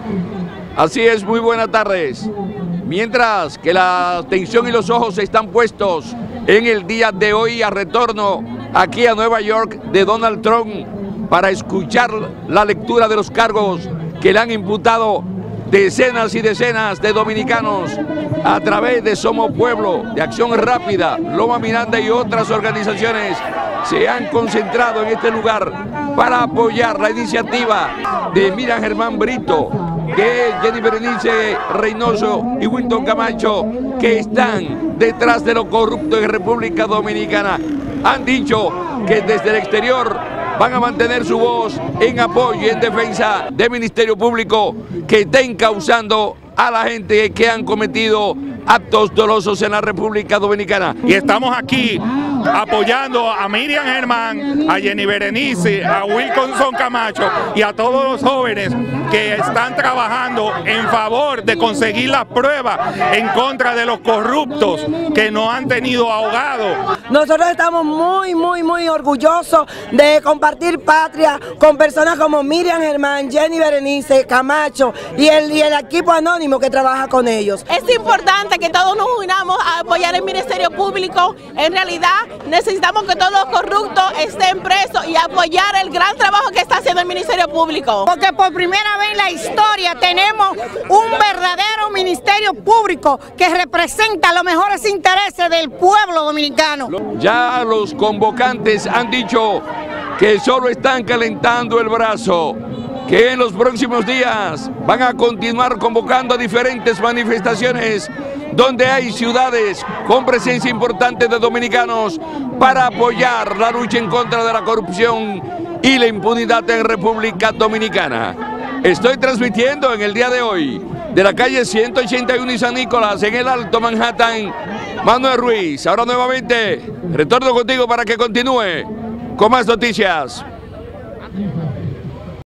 Así es, muy buenas tardes. Mientras que la atención y los ojos están puestos en el día de hoy a retorno aquí a Nueva York de Donald Trump para escuchar la lectura de los cargos que le han imputado decenas y decenas de dominicanos a través de Somos Pueblo, de Acción Rápida, Loma Miranda y otras organizaciones se han concentrado en este lugar para apoyar la iniciativa de Miriam Germán Brito, de Jenny Berenice Reynoso y Wilton Camacho, que están detrás de lo corrupto en República Dominicana. Han dicho que desde el exterior van a mantener su voz en apoyo y en defensa del Ministerio Público que está encauzando a la gente que han cometido actos dolosos en la República Dominicana. Y estamos aquí apoyando a Miriam Germán, a Jenny Berenice, a Wilson Camacho y a todos los jóvenes que están trabajando en favor de conseguir las pruebas en contra de los corruptos que nos han tenido ahogados. Nosotros estamos muy orgullosos de compartir patria con personas como Miriam Germán, Jenny Berenice, Camacho y el equipo anónimo que trabaja con ellos. Es importante que todos nos unamos a apoyar el Ministerio Público. En realidad necesitamos que todos los corruptos estén presos y apoyar el gran trabajo que está haciendo el Ministerio Público. Porque por primera vez en la historia tenemos un verdadero Ministerio Público que representa los mejores intereses del pueblo dominicano. Ya los convocantes han dicho que solo están calentando el brazo, que en los próximos días van a continuar convocando a diferentes manifestaciones donde hay ciudades con presencia importante de dominicanos para apoyar la lucha en contra de la corrupción y la impunidad en República Dominicana. Estoy transmitiendo en el día de hoy de la calle 181 y San Nicolás en el Alto Manhattan, Manuel Ruiz. Ahora nuevamente retorno contigo para que continúe con más noticias.